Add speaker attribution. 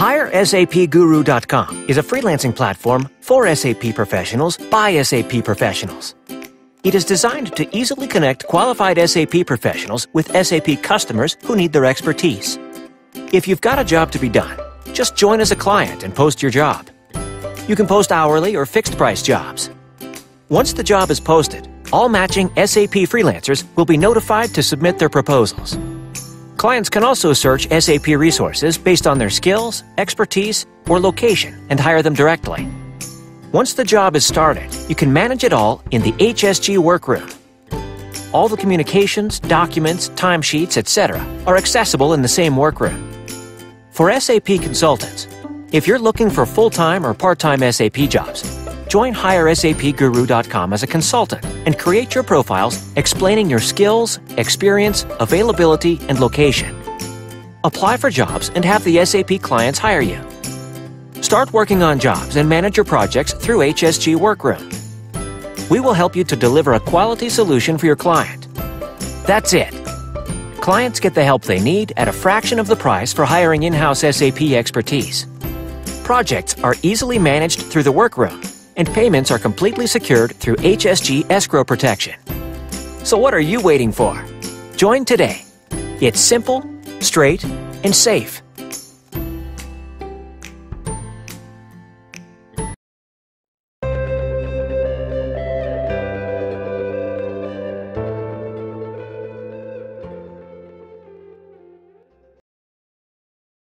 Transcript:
Speaker 1: HireSAPGuru.com is a freelancing platform for SAP professionals by SAP professionals. It is designed to easily connect qualified SAP professionals with SAP customers who need their expertise. If you've got a job to be done, just join as a client and post your job. You can post hourly or fixed-price jobs. Once the job is posted, all matching SAP freelancers will be notified to submit their proposals. Clients can also search SAP resources based on their skills, expertise, or location and hire them directly. Once the job is started, you can manage it all in the HSG workroom. All the communications, documents, timesheets, etc. are accessible in the same workroom. For SAP consultants, if you're looking for full-time or part-time SAP jobs, join HireSAPGuru.com as a consultant and create your profiles explaining your skills, experience, availability, and location. Apply for jobs and have the SAP clients hire you. Start working on jobs and manage your projects through HSG Workroom. We will help you to deliver a quality solution for your client. That's it. Clients get the help they need at a fraction of the price for hiring in-house SAP expertise. Projects are easily managed through the workroom, and payments are completely secured through HSG escrow protection. So what are you waiting for? Join today. It's simple, straight, and safe.